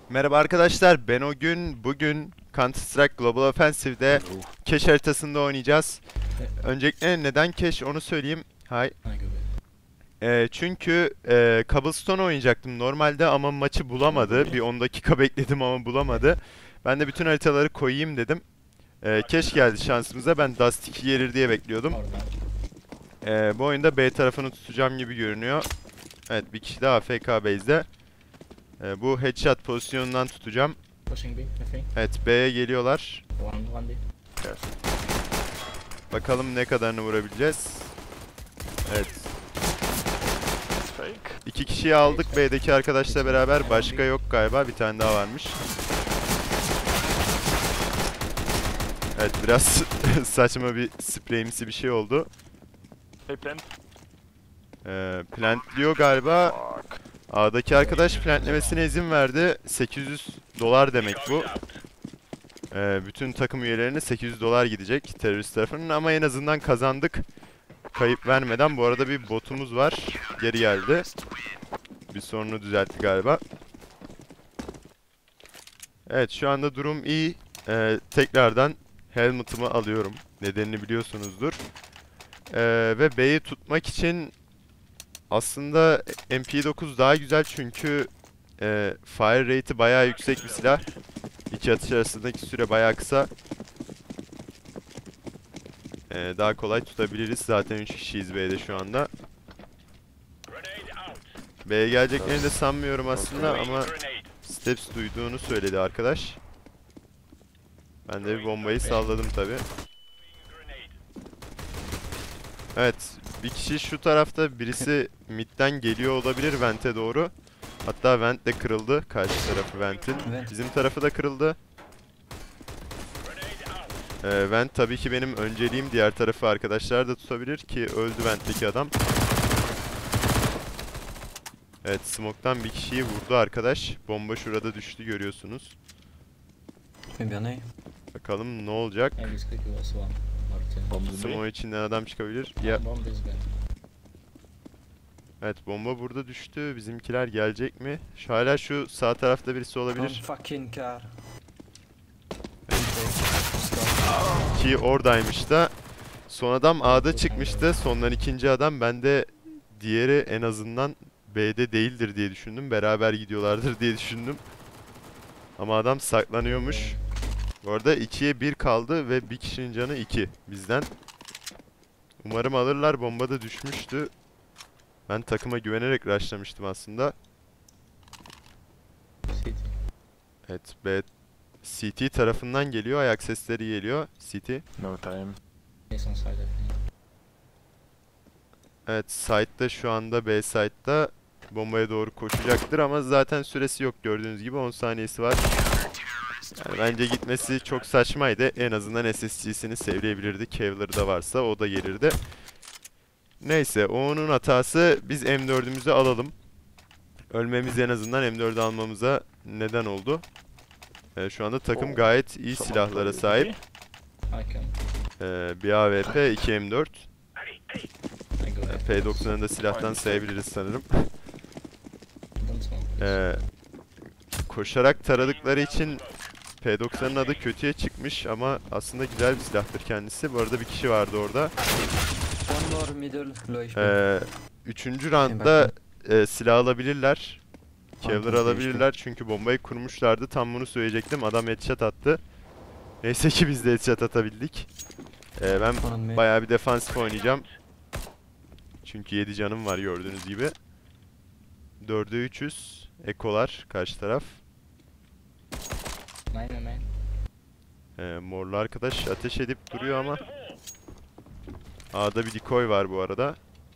Merhaba arkadaşlar, ben o gün bugün Counter Strike Global Offensive'de cache haritasında oynayacağız. Öncelikle neden cache onu söyleyeyim. Çünkü Cobblestone oynayacaktım normalde ama maçı bulamadı. Bir 10 dakika bekledim ama bulamadı. Ben de bütün haritaları koyayım dedim. Cache geldi şansımıza. Ben Dust 2 gelir diye bekliyordum. Bu oyunda B tarafını tutacağım gibi görünüyor. Evet, bir kişi daha AFK base'de. Bu headshot pozisyonundan tutacağım. Evet, B'ye geliyorlar. Evet. Bakalım ne kadarını vurabileceğiz. Evet. İki kişiyi aldık B'deki arkadaşla beraber. Başka yok galiba. Bir tane daha varmış. Evet, biraz saçma bir spreyimsi bir şey oldu. Plantliyor galiba. A'daki arkadaş plantlemesine izin verdi. 800 dolar demek bu. Bütün takım üyelerine 800 dolar gidecek terörist tarafının ama en azından kazandık. Kayıp vermeden. Bu arada bir botumuz var. Geri geldi. Bir sorunu düzeltti galiba. Evet, şu anda durum iyi. Tekrardan helmet'ımı alıyorum. Nedenini biliyorsunuzdur. Ve B'yi tutmak için aslında MP9 daha güzel çünkü fire rate'i bayağı yüksek bir silah. İki atış arasındaki süre bayağı kısa. Daha kolay tutabiliriz. Zaten 3 kişiyiz B'de şu anda. B'ye geleceklerini de sanmıyorum aslında ama Steps duyduğunu söyledi arkadaş. Ben de bir bombayı salladım tabi. Evet, bir kişi şu tarafta, birisi midden geliyor olabilir vent'e doğru. Hatta vent de kırıldı, karşı tarafı vent'in. Bizim tarafı da kırıldı. Vent tabii ki benim önceliğim, diğer tarafı arkadaşlar da tutabilir ki öldü vent'teki adam. Evet, smoke'tan bir kişiyi vurdu arkadaş. Bomba şurada düştü, görüyorsunuz. Bakalım ne olacak. Smoke içinden adam çıkabilir. Ya. Evet, bomba burada düştü. Bizimkiler gelecek mi? Hala şu sağ tarafta birisi olabilir. Ki oradaymış da. Son adam A'da çıkmıştı. Sondan ikinci adam. Ben de diğeri en azından B'de değildir diye düşündüm. Beraber gidiyorlardır diye düşündüm. Ama adam saklanıyormuş. Bu arada 2'ye 1 kaldı ve bir kişinin canı 2 bizden. Umarım alırlar. Bomba da düşmüştü. Ben takıma güvenerek rushlamıştım aslında. Evet, B CT tarafından geliyor. Ayak sesleri geliyor. CT. No time. Evet, side'da şu anda, B side'da bombaya doğru koşacaktır ama zaten süresi yok, gördüğünüz gibi 10 saniyesi var. Yani bence gitmesi çok saçmaydı. En azından SSG'sini sevleyebilirdi. Kevlar'ı da varsa o da gelirdi. Neyse, o onun hatası. Biz M4'ümüzü alalım. Ölmemiz en azından M4'ü almamıza neden oldu. Şu anda takım gayet iyi silahlara sahip. Bir AWP, 2 M4. P90'ı da silahtan sayabiliriz sanırım. Koşarak taradıkları için P90'ın adı kötüye çıkmış ama aslında güzel bir silahtır kendisi. Bu arada bir kişi vardı orada. Üçüncü roundda silah alabilirler. Kevlar alabilirler çünkü bombayı kurmuşlardı. Tam bunu söyleyecektim. Adam headshot attı. Neyse ki biz de headshot atabildik. Ben bayağı bir defansif oynayacağım. Çünkü 7 canım var gördüğünüz gibi. 4'e 300. Ekolar karşı taraf. Morlu arkadaş ateş edip duruyor ama. A'da bir decoy var bu arada.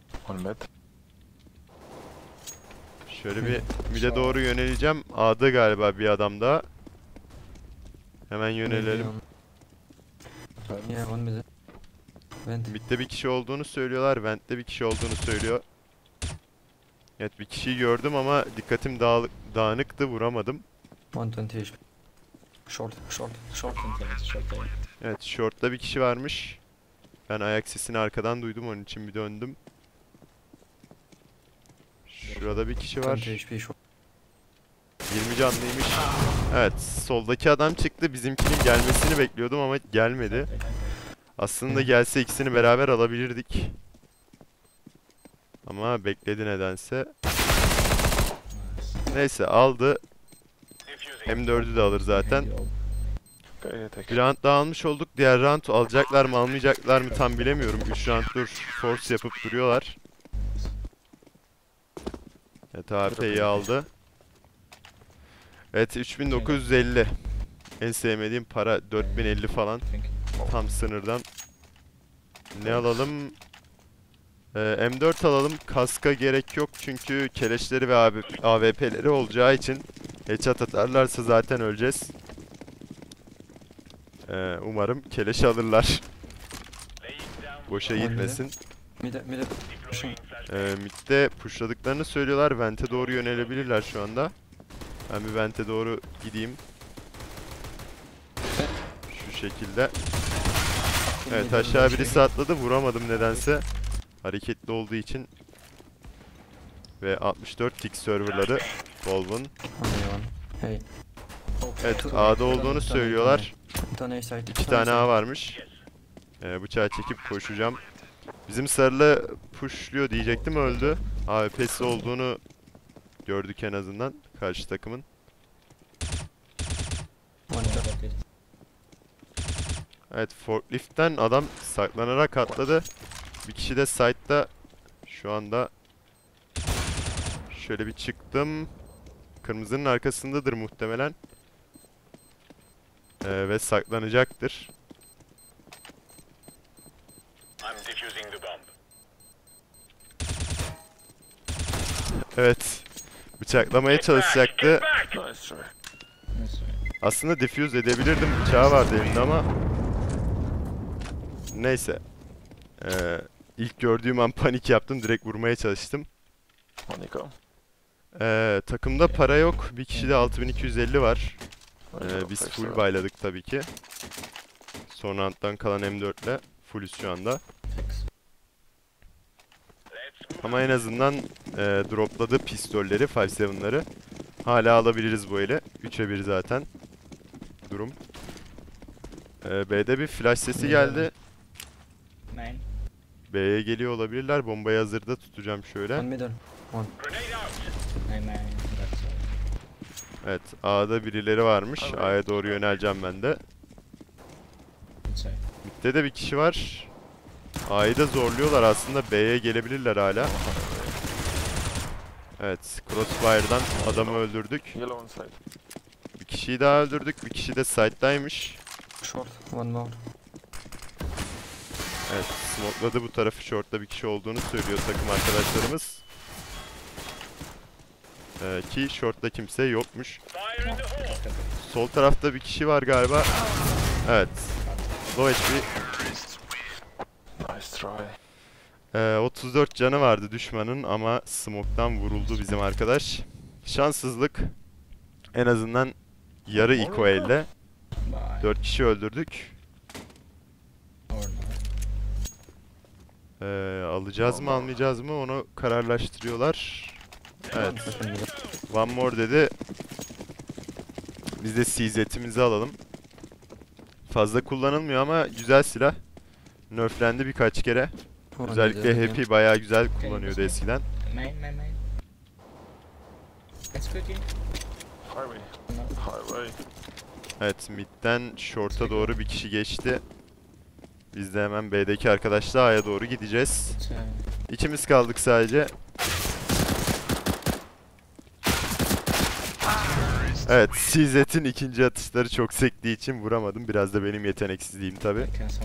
Şöyle bir mid'e doğru yöneleceğim. A'da galiba bir adam daha. Hemen yönelelim. Mid'de bir kişi olduğunu söylüyorlar. Vent'te bir kişi olduğunu söylüyor. Evet, bir kişiyi gördüm ama dikkatim dağınıktı, vuramadım. Evet, short'ta bir kişi varmış. Ben ayak sesini arkadan duydum, onun için bir döndüm. Şurada bir kişi var. 20 canlıymış. Evet, soldaki adam çıktı. Bizimkinin gelmesini bekliyordum ama gelmedi. Aslında gelse ikisini beraber alabilirdik. Ama bekledi nedense. Neyse, aldı. M4'ü de alır zaten. Bir round daha almış olduk. Diğer round alacaklar mı almayacaklar mı tam bilemiyorum. 3 rounddur force yapıp duruyorlar. Evet, AP'yi aldı. Evet, 3950. En sevmediğim para 4050 falan. Tam sınırdan. Ne alalım? M4 alalım. Kaska gerek yok çünkü keleşleri ve AWP'leri olacağı için headshot atarlarsa zaten öleceğiz. Umarım keleş alırlar. Boşa gitmesin. Mid'de pushladıklarını söylüyorlar. Vent'e doğru yönelebilirler şu anda. Ben bir Vent'e doğru gideyim. Şu şekilde. Evet, aşağı birisi atladı. Vuramadım nedense. Hareketli olduğu için. Ve 64 tick serverları Volv'un. Evet, A'da olduğunu söylüyorlar. 2 tane A varmış. Bıçağı çekip koşacağım. Bizim sarılı pushluyor diyecektim, öldü. AWP'si olduğunu gördük en azından karşı takımın. Evet, forklift'ten adam saklanarak atladı. Bir kişi de side'da şu anda. Şöyle bir çıktım. Kırmızının arkasındadır muhtemelen. Ve saklanacaktır. Evet. Bıçaklamaya çalışacaktı. Aslında defuse edebilirdim. Bıçağı vardı elinde ama. Neyse. İlk gördüğüm an panik yaptım. Direkt vurmaya çalıştım. Takımda para yok. Bir kişide 6250 var. Biz full bayladık tabii ki. Son round'dan kalan M4 ile fullüz şu anda. Ama en azından dropladı pistolleri, 5.7'ları. Hala alabiliriz bu ele. 3'e 1 zaten. Durum. B'de bir flash sesi geldi. B'ye geliyor olabilirler. Bombayı hazırda tutacağım şöyle. Evet, A'da birileri varmış. A'ya doğru yöneleceğim ben de. Mid'de de bir kişi var. A'yı da zorluyorlar aslında. B'ye gelebilirler hala. Evet, Crossfire'dan adamı öldürdük. Bir kişiyi daha öldürdük. Bir kişi de side'daymış. Evet, smokeladı bu tarafı. Short'ta bir kişi olduğunu söylüyor takım arkadaşlarımız. Ki short'ta kimse yokmuş. Sol tarafta bir kişi var galiba. Evet. Low HP. 34 canı vardı düşmanın ama smoke'tan vuruldu bizim arkadaş. Şanssızlık. En azından yarı eco elde. 4 kişi öldürdük. Alacağız mı almayacağız mı onu kararlaştırıyorlar. Evet. One more dedi. Biz de CZ'imizi alalım. Fazla kullanılmıyor ama güzel silah. Nerflendi birkaç kere. Özellikle Happy bayağı güzel kullanıyordu eskiden. Evet, midden short'a doğru bir kişi geçti. Biz de hemen B'deki arkadaşla A'ya doğru gideceğiz. İkimiz kaldık sadece. Evet, CZ'in ikinci atışları çok sektiği için vuramadım. Biraz da benim yeteneksizliğim tabi.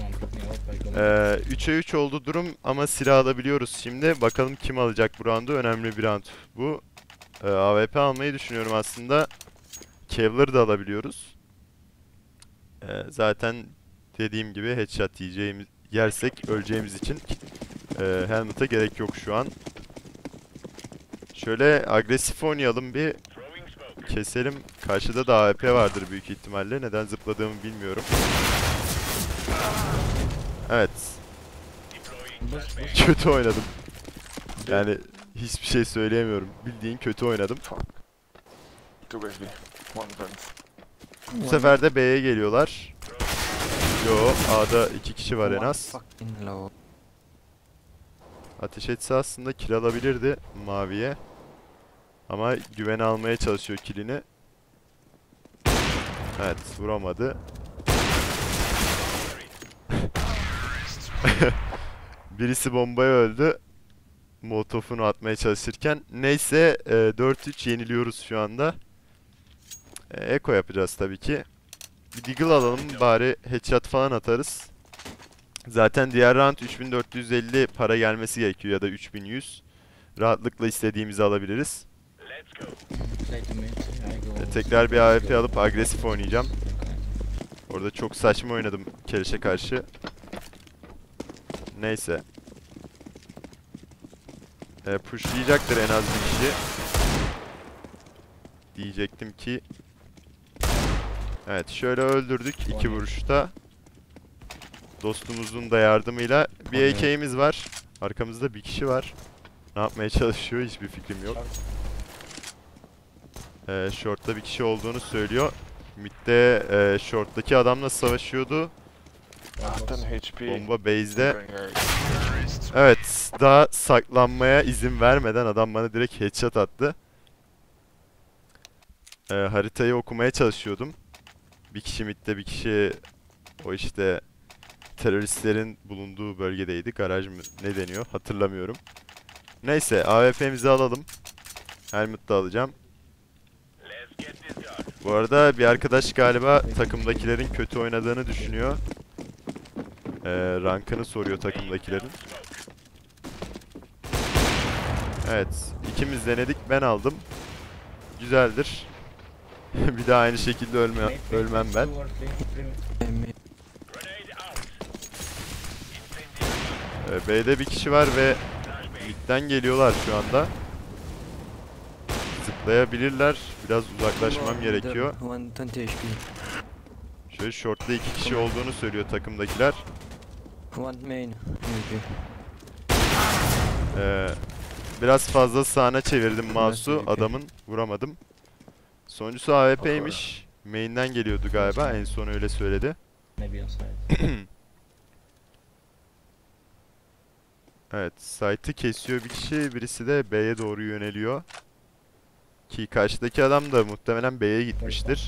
3'e 3 oldu durum ama silah alabiliyoruz şimdi. Bakalım kim alacak bu roundu. Önemli bir round bu. AWP almayı düşünüyorum aslında. Kevlar da alabiliyoruz. Zaten dediğim gibi headshot yersek öleceğimiz için helmet'a gerek yok şu an. Şöyle agresif oynayalım bir. Keselim. Karşıda da AWP vardır büyük ihtimalle. Neden zıpladığımı bilmiyorum. Evet. Kötü oynadım. Yani hiçbir şey söyleyemiyorum. Bildiğin kötü oynadım. Two back B. One vent. Bu sefer de B'ye geliyorlar. Yo, A'da 2 kişi var en One az. fucking low. Ateş etse aslında kill alabilirdi maviye. Ama güven almaya çalışıyor killini. Evet, vuramadı. Birisi bombaya öldü. Molotof'unu atmaya çalışırken. Neyse 4-3 yeniliyoruz şu anda. Eko yapacağız tabii ki. Bir Deagle alalım bari headshot falan atarız. Zaten diğer round 3450 para gelmesi gerekiyor ya da 3100. Rahatlıkla istediğimizi alabiliriz. Play to mid. I go. Tekrar bir AWP alıp agresif oynayacağım. Orada çok saçma oynadım Keleş'e karşı. Neyse. Pushlayacaktır en az bir kişi. Diyecektim ki. Evet, şöyle öldürdük 2 vuruşta. Dostumuzun da yardımıyla bir AK'miz var. Arkamızda bir kişi var. Ne yapmaya çalışıyor hiçbir fikrim yok. Short'ta bir kişi olduğunu söylüyor. Mid'de short'taki adamla savaşıyordu. 10 HP. Bomba base'de. Going A. Evet, daha saklanmaya izin vermeden adam bana direkt headshot attı. Haritayı okumaya çalışıyordum. Bir kişi midde, bir kişi o işte teröristlerin bulunduğu bölgedeydi. Garaj mı ne deniyor hatırlamıyorum. Neyse, AWP'mizi alalım. Helmet de alacağım. Bu arada bir arkadaş galiba takımdakilerin kötü oynadığını düşünüyor. Rankını soruyor takımdakilerin. Evet, ikimiz denedik, ben aldım. Güzeldir. Bir daha aynı şekilde ölmem ben. B'de bir kişi var ve midden geliyorlar şu anda. Zıplayabilirler. Biraz uzaklaşmam gerekiyor. 120 HP. Şöyle short'ta 2 kişi olduğunu söylüyor takımdakiler. One main. MP. Biraz fazla sağına çevirdim mouse'u. Adamın vuramadım. Sonuncusu AWP'ymiş. Main'den geliyordu galiba. En son öyle söyledi. Maybe on side. Evet, site'ı kesiyor bir kişi. Birisi de B'ye doğru yöneliyor. Ki karşıdaki adam da muhtemelen B'ye gitmiştir.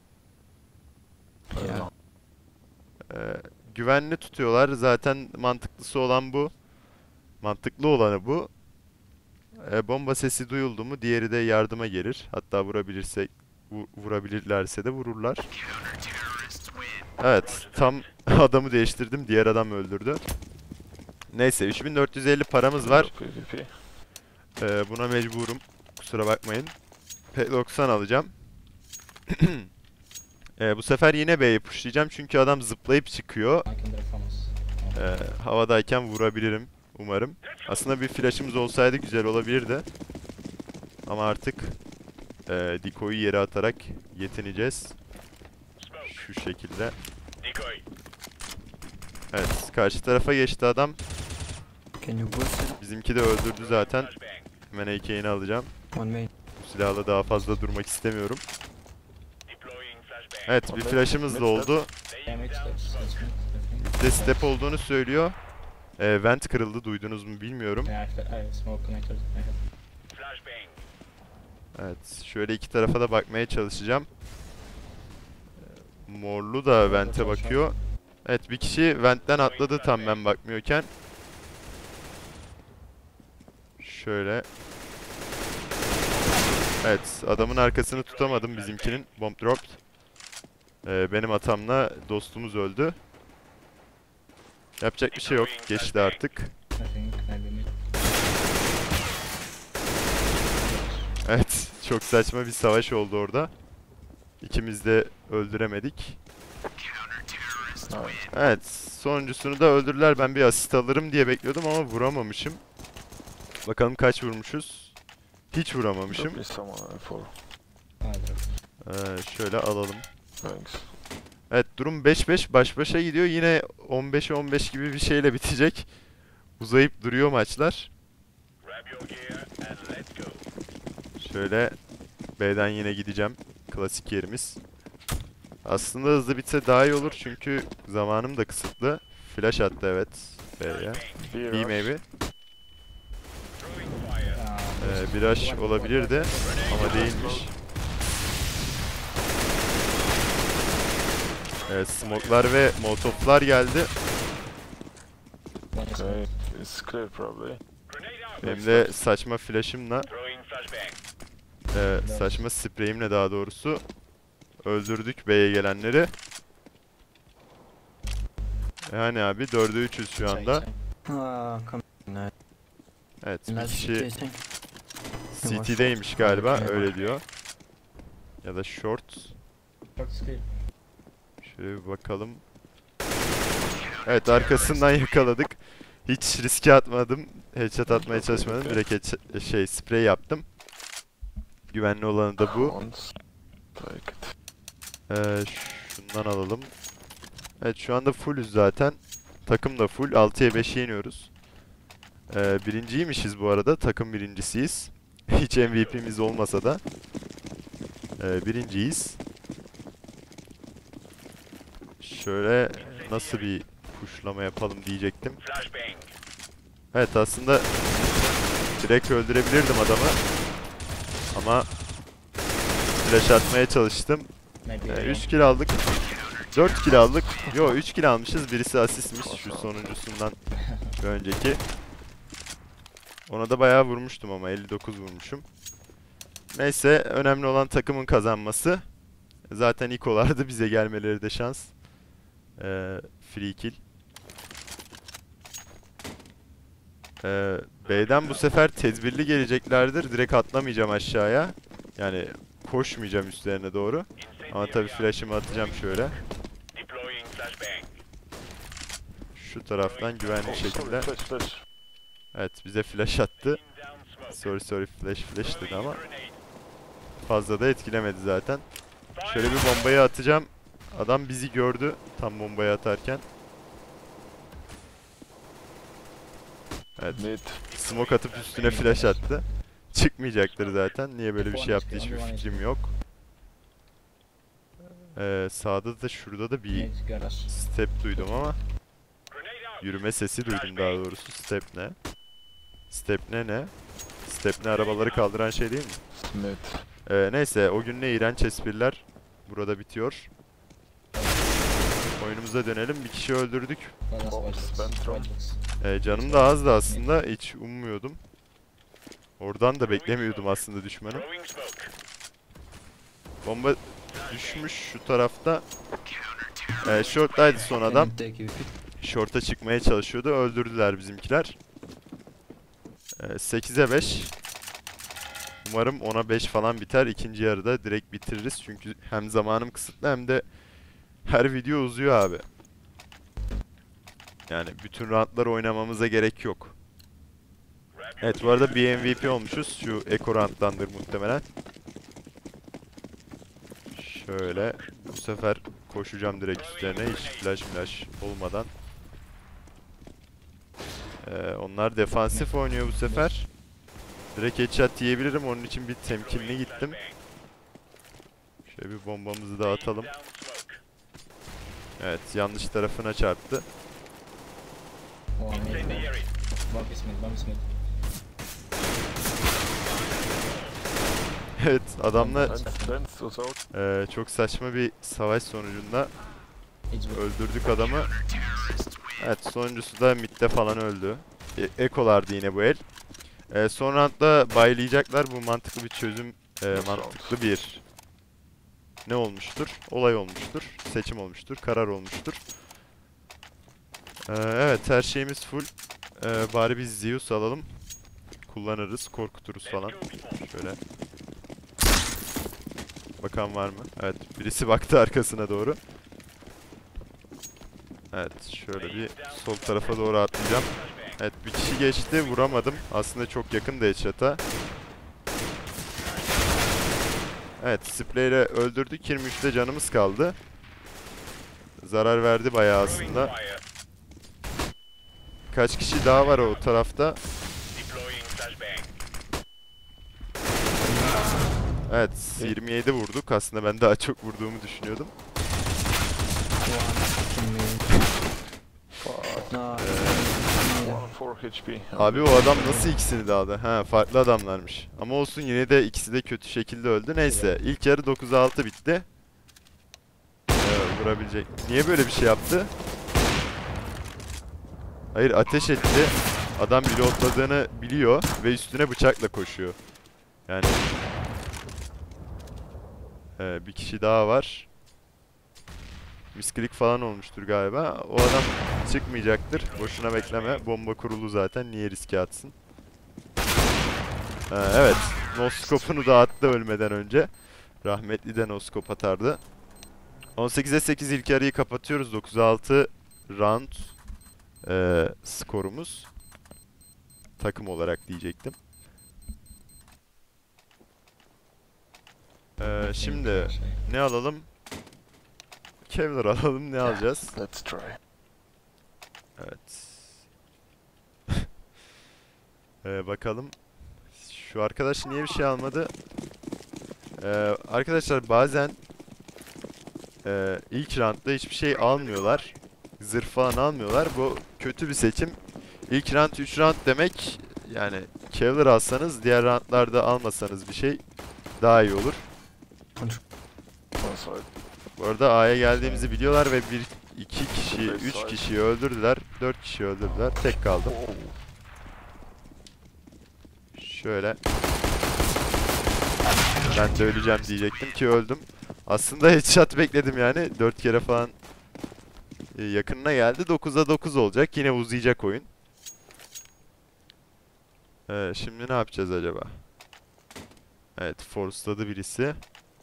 Yeah. Güvenli tutuyorlar. Zaten mantıklısı olan bu. Mantıklı olanı bu. Bomba sesi duyuldu mu diğeri de yardıma gelir. Hatta vurabilirlerse de vururlar. Evet, tam adamı değiştirdim. Diğer adam öldürdü. Neyse, 3450 paramız var. PvP. Buna mecburum. Kusura bakmayın. P90 alacağım. Bu sefer yine B'yi pushlayacağım çünkü adam zıplayıp çıkıyor. Havadayken vurabilirim umarım. Aslında bir flash'ımız olsaydı güzel olabilirdi. Ama artık decoy'u yere atarak yetineceğiz. Şu şekilde. Evet, karşı tarafa geçti adam. Can you boost it? Bizimki de öldürdü zaten. Hemen AK'ini alacağım. One main. Bu silahla daha fazla durmak istemiyorum. Evet, bir flash'ımız da oldu. Bir de step olduğunu söylüyor. Vent kırıldı, duydunuz mu bilmiyorum. Evet, şöyle iki tarafa da bakmaya çalışacağım. Morlu da vent'e bakıyor. Evet, bir kişi vent'ten atladı tam ben bakmıyorken. Şöyle. Evet, adamın arkasını tutamadım bizimkinin. Bomb dropped. Benim hatamla dostumuz öldü. Yapacak bir şey yok. Geçti artık. Evet, çok saçma bir savaş oldu orada. İkimiz de öldüremedik. Evet, sonuncusunu da öldürdüler. Ben bir asist alırım diye bekliyordum ama vuramamışım. Bakalım kaç vurmuşuz. Hiç vuramamışım. Drop me someone I follow. Şöyle alalım. Thanks. Evet, durum 5-5 baş başa gidiyor. Yine 15'e 15 gibi bir şeyle bitecek. Uzayıp duruyor maçlar. Şöyle B'den yine gideceğim. Klasik yerimiz. Aslında hızlı bitse daha iyi olur çünkü zamanım da kısıtlı. Flash attı evet B'ye. B B rush. maybe. Bir rush olabilirdi ama değilmiş. Evet, smoke'lar ve molotoflar geldi. One is Okay, it's clear probably. Benim de saçma flash'ımla, saçma spreyimle daha doğrusu öldürdük B'ye gelenleri. Yani abi 4'e 3'üz şu anda. come on. Evet, bir Nice kişi chasing. CT'deymiş galiba, öyle diyor. Ya da short. Şöyle bir bakalım. Evet, arkasından yakaladık. Hiç riske atmadım. Headshot atmaya çalışmadım. Direkt sprey yaptım. Güvenli olanı da bu. Once. Take it. Şundan alalım. Evet, şu anda fullüz zaten. Takım da full. 6'ya 5 yeniyoruz. Birinciymişiz bu arada. Takım birincisiyiz. Hiç MVP'miz olmasa da. Birinciyiz. Şöyle nasıl bir pushlama yapalım diyecektim. Evet, aslında direkt öldürebilirdim adamı. Ama flash atmaya çalıştım. 3 kill aldık. 4 kill aldık. Yo, 3 kill almışız. Birisi asistmiş şu sonuncusundan bir önceki. Ona da bayağı vurmuştum ama 59 vurmuşum. Neyse, önemli olan takımın kazanması. Zaten ikolardı, bize gelmeleri de şans. Free kill. B'den bu sefer tedbirli geleceklerdir. Direkt atlamayacağım aşağıya. Yani koşmayacağım üstlerine doğru. Ama tabii flash'ımı atacağım şöyle. Şu taraftan güvenli şekilde. Flash, flash. Evet, bize flash attı. Sorry flash dedi ama fazla da etkilemedi zaten. Şöyle bir bombayı atacağım. Adam bizi gördü tam bombayı atarken. Evet. Mid. Smoke atıp üstüne flash attı. Çıkmayacaktır zaten. Niye böyle bir şey yaptı hiçbir fikrim yok. Sağda da şurada da bir step duydum ama yürüme sesi duydum daha doğrusu. Step ne? Step ne? Step ne, arabaları kaldıran şey değil mi? Mid. Neyse, o gün ne iğrenç espriler burada bitiyor. Oyunumuza dönelim. Bir kişi öldürdük. Canım da azdı aslında. Hiç ummuyordum. Oradan da beklemiyordum aslında düşmanı. Bomba düşmüş şu tarafta. Short'taydı son adam. Short'a çıkmaya çalışıyordu. Öldürdüler bizimkiler. 8'e 5. Umarım 10'a 5 falan biter. İkinci yarıda direkt bitiririz. Çünkü hem zamanım kısıtlı hem de her video uzuyor abi. Yani bütün roundları oynamamıza gerek yok. Evet, bu arada bir MVP olmuşuz. Şu Echo round'dandır muhtemelen. Şöyle bu sefer koşacağım direkt üstlerine hiç flash olmadan. Onlar defansif oynuyor bu sefer. Direkt headshot diyebilirim. Onun için bir temkinli gittim. Şöyle bir bombamızı da atalım. Evet, yanlış tarafına çarptı. Evet, adamla çok saçma bir savaş sonucunda öldürdük adamı. Evet, sonuncusu da midde falan öldü. Ekolardı yine bu el. Son roundda baylayacaklar. Bu mantıklı bir çözüm, mantıklı bir ne olmuştur? Olay olmuştur. Seçim olmuştur. Karar olmuştur. Evet, her şeyimiz full. Bari biz Zeus alalım. Kullanırız, korkuturuz falan. Şöyle. Bakan var mı? Evet, birisi baktı arkasına doğru. Evet, şöyle bir sol tarafa doğru atlayacağım. Evet, bir kişi geçti, vuramadım. Aslında çok yakın headshot'a. Evet, spreyle öldürdük. 23'te canımız kaldı. Zarar verdi bayağı aslında. Kaç kişi daha var o tarafta? Evet 27 vurduk. Aslında ben daha çok vurduğumu düşünüyordum. One fucking main. Fuck. No. One 4 HP. Abi o adam nasıl ikisini de aldı? Ha, farklı adamlarmış. Ama olsun, yine de ikisi de kötü şekilde öldü. Neyse, ilk yarı 9'a 6 bitti. Vurabilecek. Niye böyle bir şey yaptı? Hayır, ateş etti. Adam reloadladığını biliyor ve üstüne bıçakla koşuyor. Yani bir kişi daha var. Misklik falan olmuştur galiba. O adam çıkmayacaktır. Boşuna bekleme. Bomba kurulu zaten. Niye riske atsın? Evet. Noskop'unu da attı ölmeden önce. Rahmetli de noskop atardı. 18'e 8 ilk yarıyı kapatıyoruz. 9'a 6 round skorumuz. Takım olarak diyecektim. Şimdi ne alalım? Kevlar alalım. Ne alacağız? Let's try. Evet. Bakalım. Şu arkadaş niye bir şey almadı? Arkadaşlar bazen ilk roundda hiçbir şey almıyorlar. Zırh falan almıyorlar. Bu kötü bir seçim. İlk round 3 round demek, yani Kevlar alsanız diğer roundlarda almasanız bir şey daha iyi olur. One side. Bu arada A'ya geldiğimizi biliyorlar ve 2 kişi, 3 kişiyi öldürdüler. 4 kişi öldürdüler. Tek kaldım. Oh. Şöyle. Ben de öleceğim diyecektim ki öldüm. Aslında headshot bekledim yani. 4 kere falan yakınına geldi. 9'a 9 olacak. Yine uzayacak oyun. Şimdi ne yapacağız acaba? Evet, forceladı birisi.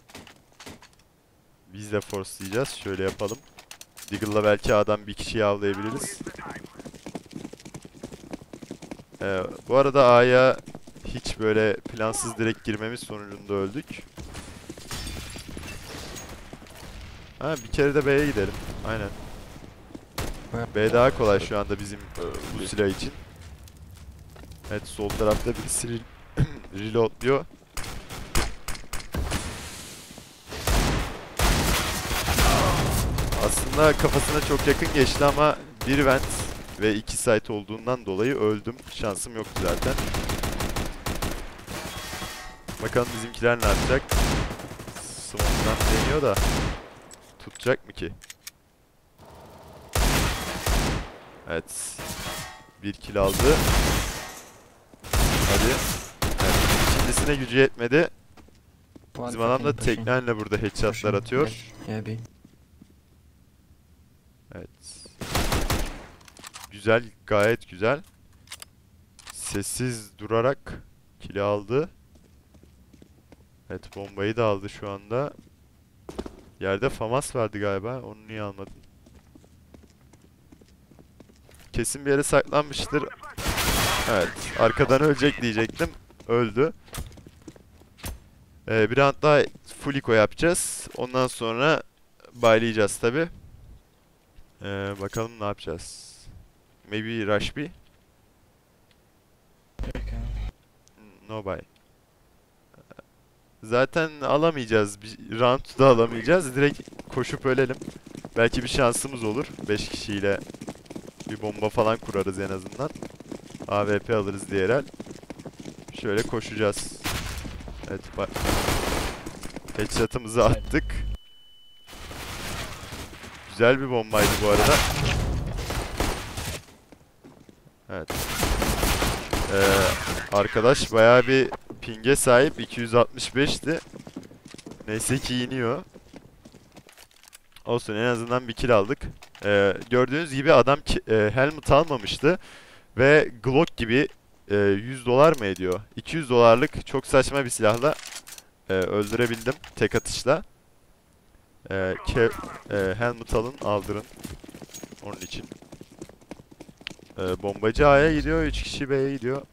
Biz de forcelayacağız. Şöyle yapalım. Deagle'la belki adam bir kişiyi avlayabiliriz. Bu arada A'ya hiç böyle plansız direkt girmemiz sonucunda öldük. Ha, bir kere de B'ye gidelim. Aynen. B daha kolay şu anda bizim bu silah için. Evet, sol tarafta birisi reloadluyor. Aslında kafasına çok yakın geçti ama bir vent ve 2 site olduğundan dolayı öldüm. Şansım yoktu zaten. Bakalım bizimkiler ne yapacak? Smoke'dan deniyor da tutacak mı ki? Evet. Bir kill aldı. Hadi. Evet. İkincisine gücü yetmedi. Bizim adam da teklenle burada headshotlar atıyor. Yeah, B. Evet. Güzel, gayet güzel. Sessiz durarak kill'i aldı. Evet, bombayı da aldı şu anda. Yerde FAMAS vardı galiba. Onu niye almadın? Kesin bir yere saklanmıştır. Evet, arkadan ölecek diyecektim. Öldü. Bir round daha full eco yapacağız. Ondan sonra baylayacağız tabi. Bakalım ne yapacağız. Maybe rush B. No buy. Zaten alamayacağız. Bir round da alamayacağız. Direkt koşup ölelim. Belki bir şansımız olur. 5 kişiyle bir bomba falan kurarız en azından. AWP alırız diğer el. Şöyle koşacağız. Evet, bak. Headshot'ımızı attık. Güzel bir bombaydı bu arada. Evet. Arkadaş bayağı bir ping'e sahip. 265'ti. Neyse ki iniyor. Olsun, en azından bir kill aldık. Gördüğünüz gibi adam helmet almamıştı. Ve Glock gibi $100 mı ediyor? 200 dolarlık çok saçma bir silahla öldürebildim tek atışla. Helmet alın, aldırın. Onun için. Bombacı A'ya gidiyor, 3 kişi B'ye gidiyor.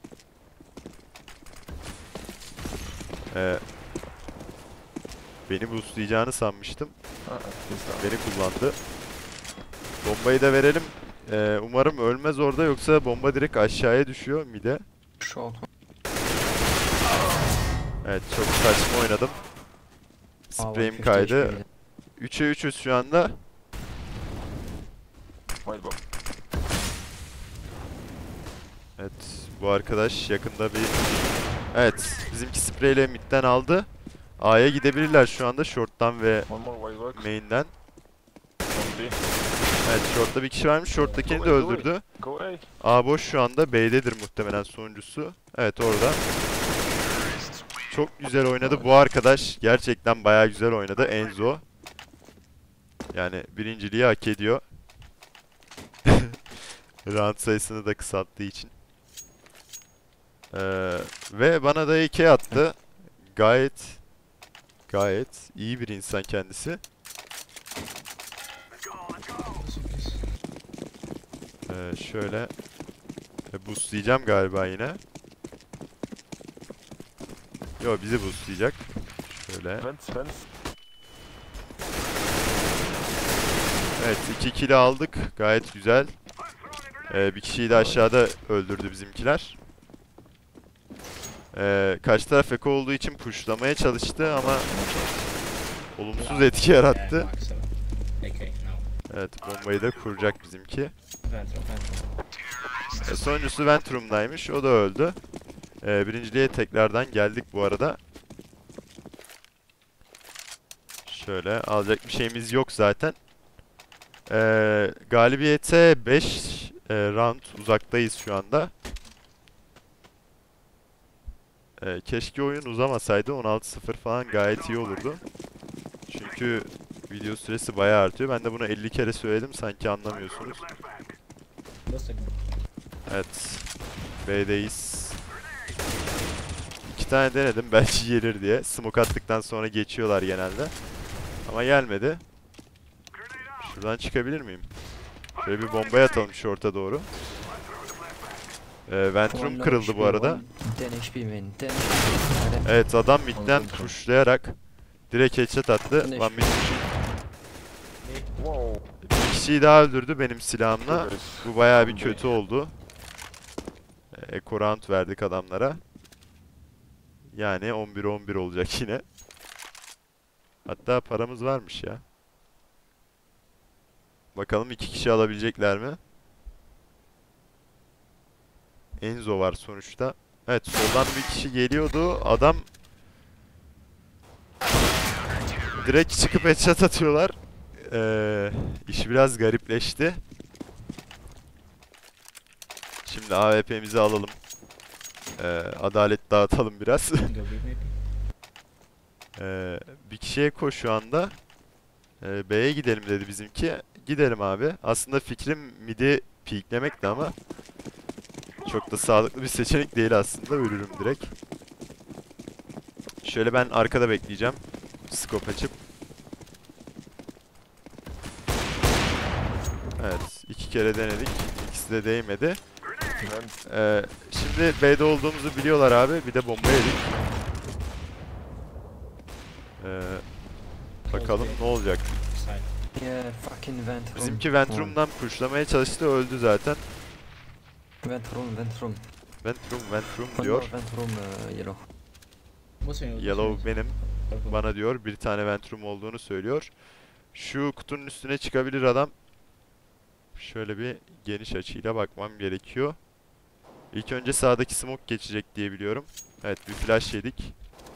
Beni boostlayacağını sanmıştım. Beni kullandı. Bombayı da verelim. Umarım ölmez orada, yoksa bomba direkt aşağıya düşüyor mid'e. Short. Evet, çok saçma oynadım. spreyim kaydı. HP. 3'e 3'üz şu anda. White bomb. Evet, bu arkadaş yakında bir... Evet, bizimki spreyle midden aldı. A'ya gidebilirler şu anda short'tan ve One more white box. main'den. One B. Evet, short'ta bir kişi varmış. Short'takini de öldürdü. Go A. A boş şu anda. B'dedir muhtemelen sonuncusu. Evet, orada. Çok güzel oynadı bu arkadaş. Gerçekten bayağı güzel oynadı Enzo. Yani birinciliği hak ediyor. Round sayısını da kısalttığı için. Ve bana da 2 attı. Gayet iyi bir insan kendisi. Şöyle boostlayacağım galiba yine. Yo, bizi boostlayacak. Şöyle. Vents, vents. Evet, 2 kill aldık. Gayet güzel. Bir kişiyi de aşağıda öldürdü bizimkiler. Karşı taraf eko olduğu için pushlamaya çalıştı ama olumsuz etki yarattı. Evet, bombayı da kuracak bizimki. Sonuncusu Ventrum'daymış. O da öldü. Birinciliğe tekrardan geldik bu arada. Şöyle, alacak bir şeyimiz yok zaten. Galibiyete 5 round uzaktayız şu anda. Keşke oyun uzamasaydı. 16-0 falan gayet iyi olurdu. Çünkü video süresi bayağı artıyor. Ben de bunu 50 kere söyledim. Sanki anlamıyorsunuz. Evet. B'deyiz. 2 tane denedim. Belki gelir diye. Smoke attıktan sonra geçiyorlar genelde. Ama gelmedi. Şuradan çıkabilir miyim? Şöyle bir bomba atalım short'a doğru. Ventrum kırıldı bu arada. Evet, adam midden pushlayarak direkt headshot attı. One mid pushing. Wow. Bir kişiyi daha öldürdü benim silahımla. Bu bayağı bir kötü oldu. Eco round verdik adamlara. Yani 11-11 olacak yine. Hatta paramız varmış ya. Bakalım 2 kişi alabilecekler mi? Enzo var sonuçta. Evet, soldan bir kişi geliyordu. Adam direkt çıkıp headshot atıyorlar. İş biraz garipleşti. Şimdi AWP'mizi alalım. Adalet dağıtalım biraz. Bir kişiye koş şu anda. B'ye gidelim dedi bizimki. Gidelim abi. Aslında fikrim mid'i peeklemekti ama çok da sağlıklı bir seçenek değil aslında. Ölürüm direkt. Şöyle ben arkada bekleyeceğim. Scope açıp. Evet. 2 kere denedik. İkisi de değmedi. Vents. Şimdi B'de olduğumuzu biliyorlar abi. Bir de bomba yedik. Bakalım ne olacak. Bizimki Ventrum'dan pushlamaya çalıştı. Öldü zaten. Ventrum. Ventrum diyor. Ventrum yellow. Yellow benim. Bana diyor. Bir tane Ventrum olduğunu söylüyor. Şu kutunun üstüne çıkabilir adam. Şöyle bir geniş açıyla bakmam gerekiyor. İlk önce sağdaki smoke geçecek diye biliyorum. Evet, bir flash yedik.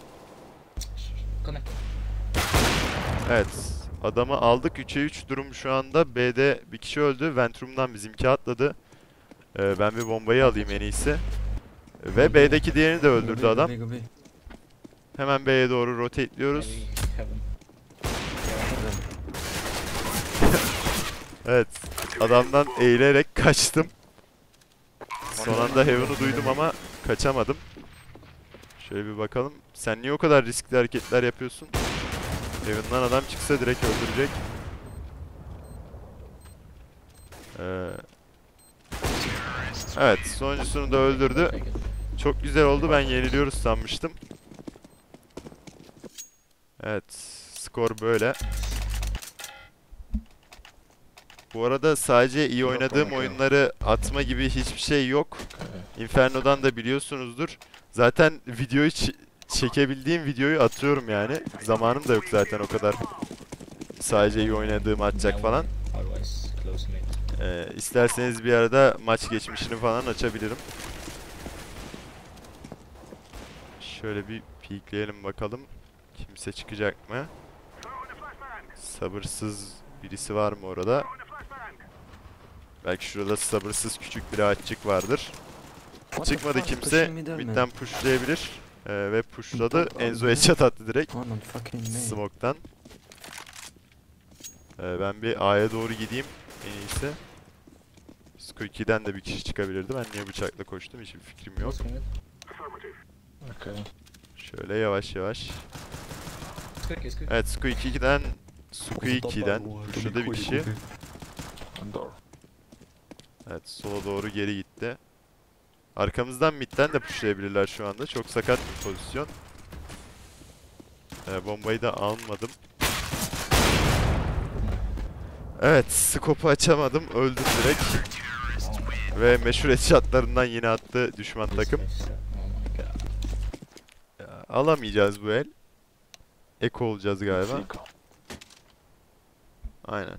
Evet, adamı aldık. 3'e 3 durum şu anda. B'de bir kişi öldü. Ventrum'dan bizimki atladı. Ben bir bombayı alayım en iyisi. Ve B'deki diğerini de öldürdü adam. Hemen B'ye doğru rotateliyoruz. Evet, adamdan eğilerek kaçtım. Son anda Heaven'ı duydum ama kaçamadım. Şöyle bir bakalım. Sen niye o kadar riskli hareketler yapıyorsun? Heaven'dan adam çıksa direkt öldürecek. Evet, sonuncusunu da öldürdü. Çok güzel oldu. Ben yeniliyoruz sanmıştım. Evet, skor böyle. Bu arada sadece iyi oynadığım oyunları atma gibi hiçbir şey yok. Inferno'dan da biliyorsunuzdur. Zaten videoyu çekebildiğim videoyu atıyorum yani. Zamanım da yok zaten o kadar. Sadece iyi oynadığımı atacak falan. Always close mid. İsterseniz bir arada maç geçmişini falan açabilirim. Şöyle bir peekleyelim bakalım. Kimse çıkacak mı? Sabırsız birisi var mı orada? Belki şurada sabırsız küçük bir ağaççık vardır. What the Çıkmadı fuck? kimse. Pushing middle, man. Mid'den pushlayabilir. Ve pushladı. Enzo headshot attı direkt. One on fucking main. Smoke'tan. Ben bir A'ya doğru gideyim en iyisi. Squeaky'den de bir kişi çıkabilirdi. Ben niye bıçakla koştum hiçbir fikrim yok. Close mid. Okay. Şöyle yavaş yavaş. Squeak. Evet Squeaky'den pushladı bir kişi. And door. Evet sola doğru geri gitti. Arkamızdan midden de pushlayabilirler şu anda. Çok sakat bir pozisyon. Bombayı da almadım. Evet, scope'u açamadım. Öldüm direkt. Ve meşhur headshotlarından yine attı düşman takım. Oh my god. Alamayacağız bu el. Eko olacağız galiba. Fico. Aynen.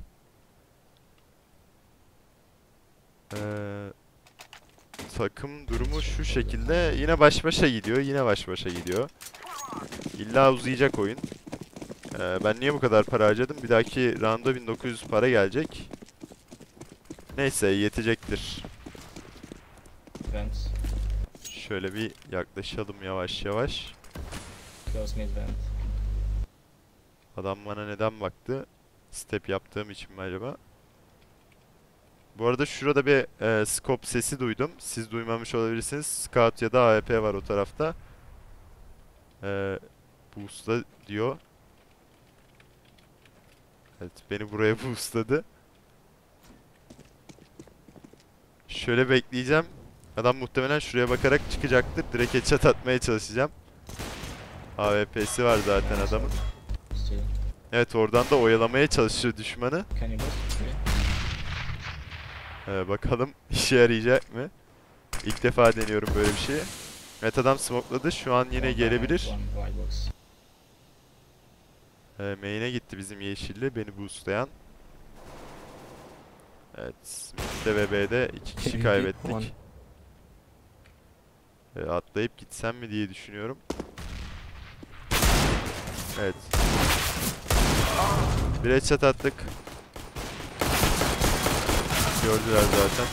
Takım durumu şu şekilde. Yine baş başa gidiyor. Yine baş başa gidiyor. İlla uzayacak oyun. Ben niye bu kadar para harcadım? Bir dahaki round'a 1900 para gelecek. Neyse yetecektir. Vents. Şöyle bir yaklaşalım yavaş yavaş. Close mid vent. Adam bana neden baktı? Step yaptığım için mi acaba? Bu arada şurada bir scope sesi duydum. Siz duymamış olabilirsiniz. Scout ya da AWP var o tarafta. Boost'la diyor. Evet beni buraya boostladı. Şöyle bekleyeceğim. Adam muhtemelen şuraya bakarak çıkacaktır. Direkt headshot atmaya çalışacağım. AWP'si var zaten adamın. Still. Evet oradan da oyalamaya çalışıyor düşmanı. Can you boost? Yeah. Bakalım işe yarayacak mı? İlk defa deniyorum böyle bir şeyi. Evet adam smokeladı. Şu an yine One gelebilir. One white box. Main'e gitti bizim yeşilli beni boostlayan. Evet. Mid'de ve B'de iki kişi One. kaybettik. Atlayıp gitsem mi diye düşünüyorum. Evet. Bir headshot attık. Gördüler zaten.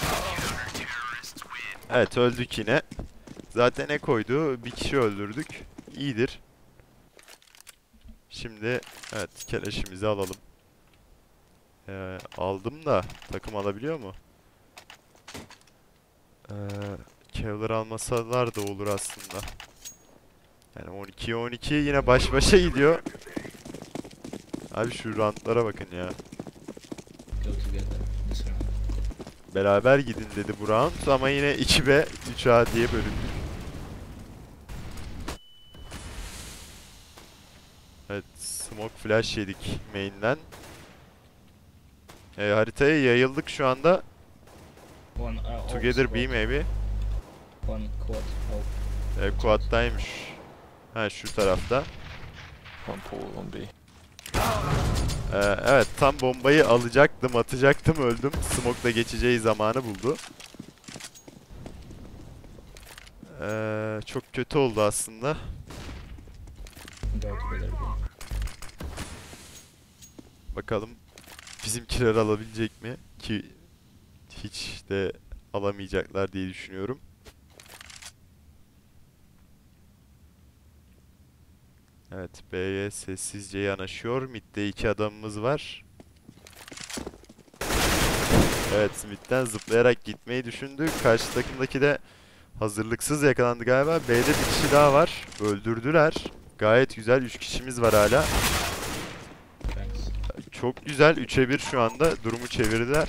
Evet öldük yine. Zaten ekoydu. Bir kişi öldürdük. İyidir. Şimdi evet keleşimizi alalım. Aldım da takım alabiliyor mu? Kevlar almasalar da olur aslında. Yani 12'ye 12 yine baş başa gidiyor. Abi şu roundlara bakın ya. Go together. This round. Beraber gidin dedi bu round ama yine 2B 3A diye bölündük. Evet smoke flash yedik main'den. Haritaya yayıldık şu anda. One off Together squad. B maybe. One quad off. Quad'daymış. Ha şu tarafta. One pool, one B. Evet tam bombayı alacaktım atacaktım öldüm. Smoke'la geçeceği zamanı buldu. Çok kötü oldu aslında. Go together. Bakalım bizimkiler alabilecek mi? Ki hiç de alamayacaklar diye düşünüyorum. Evet B'ye sessizce yanaşıyor. Mid'de iki adamımız var. Evet mid'den zıplayarak gitmeyi düşündü. Karşı takımdaki de hazırlıksız yakalandı galiba. B'de bir kişi daha var. Öldürdüler. Gayet güzel 3 kişimiz var hala. Thanks. Çok güzel 3'e 1 şu anda. Durumu çevirdiler.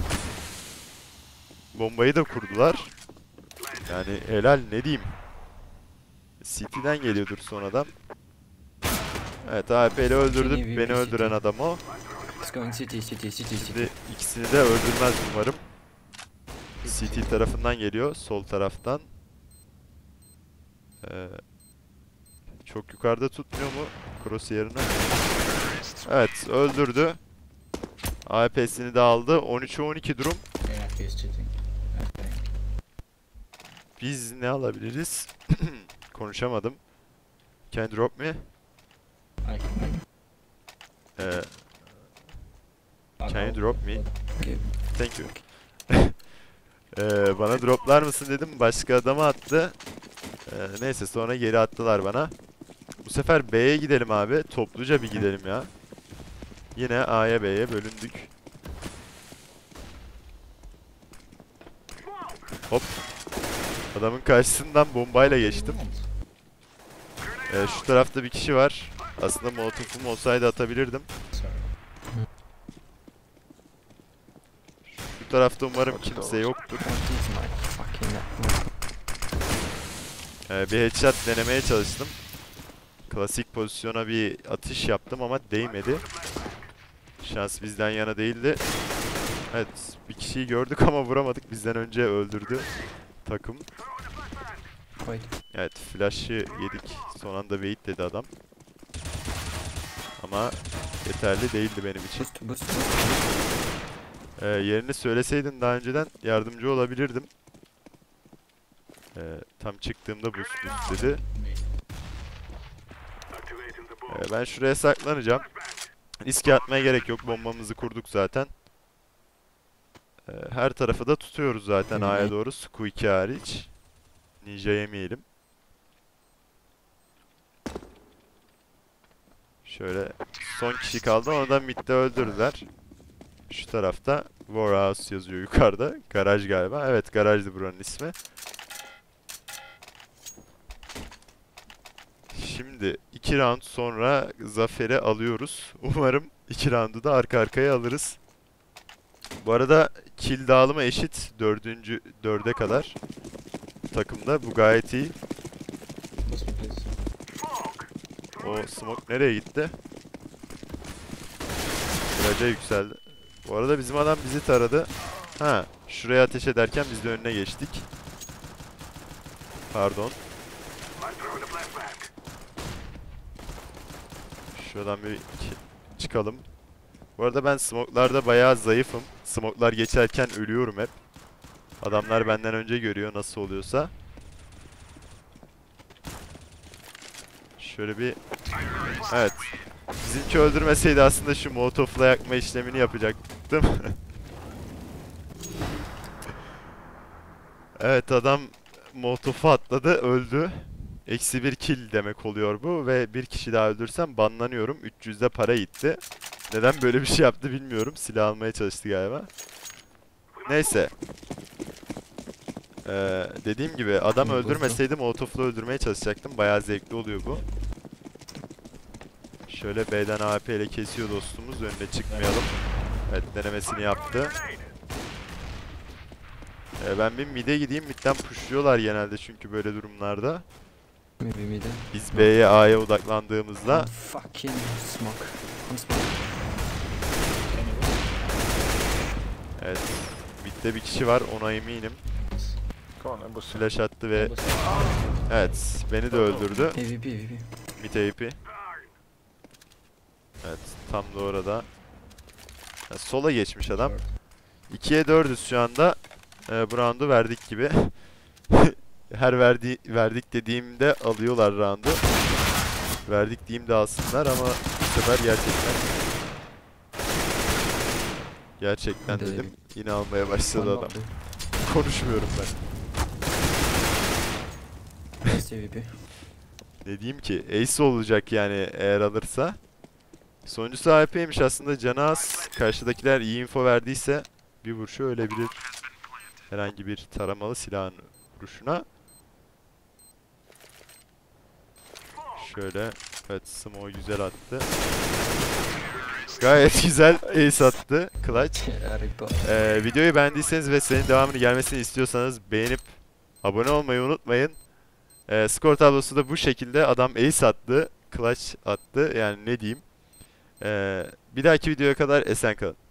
Bombayı da kurdular. Yani helal ne diyeyim. City'den geliyordur son adam. Evet AWP ile öldürdü. Beni öldüren adam o. Let's go in city. Şimdi ikisini de öldürmez umarım. City tarafından geliyor. Sol taraftan. Çok yukarıda tutmuyor mu crosshair'ını? Evet, öldürdü. AWP'sini de aldı. 13'e 12 durum. Yeah, he's cheating. Okay. Biz ne alabiliriz? Konuşamadım. Can you drop me? I can. Ee, Can you drop me? Okay. Thank you. Bana droplar mısın dedim. Başka adama attı. Neyse sonra geri attılar bana. Bu sefer B'ye gidelim abi. Topluca bir gidelim ya. Yine A'ya B'ye bölündük. Hop. Adamın karşısından bombayla geçtim. Şu tarafta bir kişi var. Aslında molotofum olsaydı atabilirdim. Sorry. Şu tarafta umarım kimse yoktur. Bir headshot denemeye çalıştım. Klasik pozisyona bir atış yaptım ama değmedi. Şans bizden yana değildi. Evet, bir kişiyi gördük ama vuramadık. Bizden önce öldürdü takım. Wait. Evet, flash'ı yedik. Son anda wait dedi adam. Ama yeterli değildi benim için. Boost, boost, boost. Yerini söyleseydin daha önceden yardımcı olabilirdim. Tam çıktığımda boost dedi. Ben şuraya saklanacağım. Riske atmaya gerek yok. Bombamızı kurduk zaten. Her tarafı da tutuyoruz zaten A'ya doğru. Squeaky hariç. Ninja yemeyelim. Şöyle son kişi kaldı. Onu da midde öldürdüler. Şu tarafta Warhouse yazıyor yukarıda. Garaj galiba. Evet, garajdı buranın ismi. Şimdi 2 round sonra zaferi alıyoruz. Umarım 2 roundu da arka arkaya alırız. Bu arada kill dağılımı eşit. 4'e kadar takımda. Bu gayet iyi. Boost me, please. O smoke nereye gitti? Viraja yükseldi. Bu arada bizim adam bizi taradı. Ha, şuraya ateş ederken biz de önüne geçtik. Pardon. Şuradan bir çıkalım. Bu arada ben smoke'larda bayağı zayıfım. Smoke'lar geçerken ölüyorum hep. Adamlar benden önce görüyor nasıl oluyorsa. Şöyle bir... Evet. Bizimki öldürmeseydi aslında şu molotofla yakma işlemini yapacaktım. Evet, adam molotofu atladı, öldü. -1 kill demek oluyor bu ve bir kişi daha öldürsem banlanıyorum. 300'de para gitti. Neden böyle bir şey yaptı bilmiyorum. Silah almaya çalıştı galiba. Neyse. Dediğim gibi adam öldürmeseydi molotofla öldürmeye çalışacaktım. Bayağı zevkli oluyor bu. Şöyle B'den AWP ile kesiyor dostumuz. Önüne çıkmayalım. Evet, denemesini yaptı. Ben bir mid'e gideyim. Mid'den pushluyorlar genelde çünkü böyle durumlarda. Maybe mid. Biz B'ye A'ya odaklandığımızda Fucking smoke. I'm smoke. evet, mid'de bir kişi var, ona eminim. Go on, ambush. Flash attı ve evet, beni de öldürdü. AVP, AVP. Mid AP. Evet, tam da orada. Sola geçmiş adam. 2'ye 4'üz şu anda. Bu roundu verdik gibi. Her verdik dediğimde alıyorlar roundu. Verdik diyeyim de alsınlar ama bu sefer gerçekten dedim. Yine almaya başladı adam. Konuşmuyorum ben. Nice AVP. Ne diyeyim ki? Ace olacak yani eğer alırsa. Sonuncusu AWP'ymiş aslında, canı az. Karşıdakiler iyi info verdiyse bir vuruşu ölebilir. Herhangi bir taramalı silahın vuruşuna. Şöyle, evet, smoke'u güzel attı. Gayet güzel ace attı Clutch. Videoyu beğendiyseniz ve senin devamını gelmesini istiyorsanız beğenip abone olmayı unutmayın. Skor tablosu da bu şekilde. Adam ace attı, Clutch attı, yani ne diyeyim. Bir dahaki videoya kadar esen kalın.